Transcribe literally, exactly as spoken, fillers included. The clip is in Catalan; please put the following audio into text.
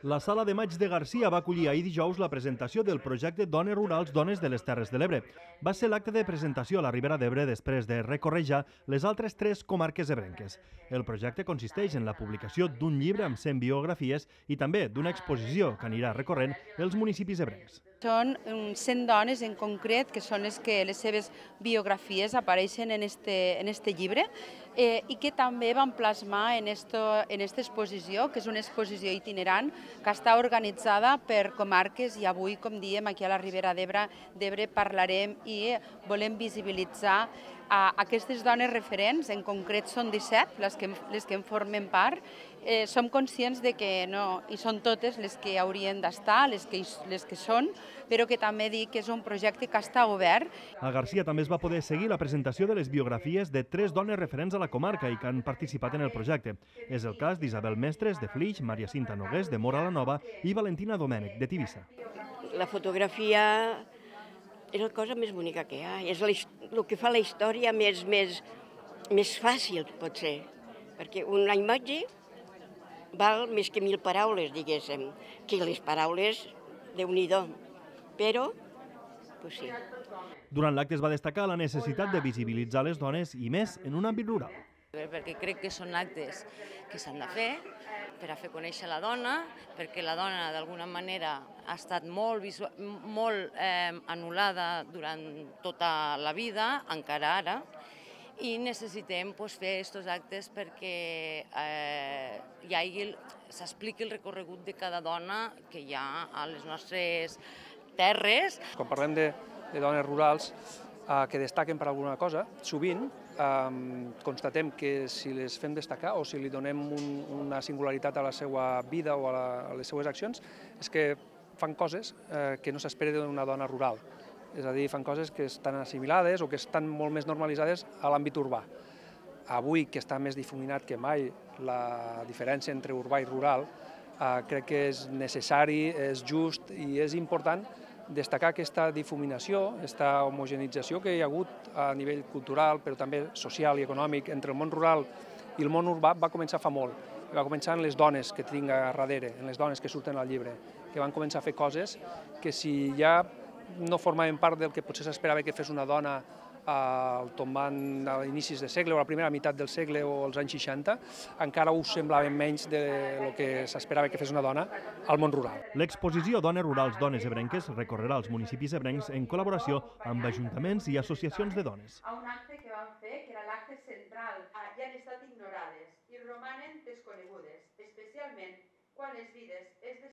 La Sala de Maig de Garcia va acollir ahir dijous la presentació del projecte Dones Rurals, Dones de les Terres de l'Ebre. Va ser l'acte de presentació a la Ribera d'Ebre després de recórrer ja les altres tres comarques ebrenques. El projecte consisteix en la publicació d'un llibre amb cent biografies i també d'una exposició que anirà recorrent els municipis ebrencs. Són cent dones en concret, que són les que les seves biografies apareixen en este, en este llibre eh, i que també van plasmar en, esto, en esta exposició, que és una exposició itinerant que està organitzada per comarques i avui, com diem, aquí a la Ribera d'Ebre parlarem i volem visibilitzar a aquestes dones referents, en concret són disset les que, les que en formen part. Eh, som conscients de que no hi són totes les que haurien d'estar, les, que, les que són, però que també dic que és un projecte que està obert. A Garcia també es va poder seguir la presentació de les biografies de tres dones referents a la comarca i que han participat en el projecte. És el cas d'Isabel Mestres, de Flix, Maria Cinta Nogués, de Móra la Nova i Valentina Domènech, de Tivissa. La fotografia és la cosa més bonica que hi ha, és el que fa la història més, més, més fàcil, potser, perquè una imatge val més que mil paraules, diguéssim, que les paraules, Déu-n'hi-do, però, pues sí. Durant l'acte es va destacar la necessitat de visibilitzar les dones i més en un àmbit rural. Perquè crec que són actes que s'han de fer per a fer conèixer la dona, perquè la dona d'alguna manera ha estat molt, molt eh, anul·lada durant tota la vida, encara ara, i necessitem pues, fer aquests actes perquè eh, s'expliqui el recorregut de cada dona que hi ha a les nostres terres. Quan parlem de, de dones rurals eh, que destaquen per alguna cosa, sovint eh, constatem que si les fem destacar o si li donem un, una singularitat a la seva vida o a, la, a les seues accions, és que fan coses eh, que no s'espera d'una dona rural. És a dir, fan coses que estan assimilades o que estan molt més normalitzades a l'àmbit urbà. Avui, que està més difuminat que mai la diferència entre urbà i rural, eh, crec que és necessari, és just i és important destacar aquesta difuminació, aquesta homogenització que hi ha hagut a nivell cultural, però també social i econòmic entre el món rural i el món urbà va començar fa molt. Va començar en les dones que tinc a darrere, en les dones que surten al llibre, que van començar a fer coses que si ja no formaven part del que potser s'esperava que fes una dona al tombant a inicis de segle o a la primera meitat del segle o als anys seixanta, encara ho semblaven menys del que s'esperava que fes una dona al món rural. L'exposició Dones Rurals, Dones Ebrenques recorrerà els municipis ebrencs en col·laboració amb ajuntaments i associacions de dones. A un acte que van fer, que era l'acte central, ja han estat ignorades i romanen desconegudes, especialment quan les vides es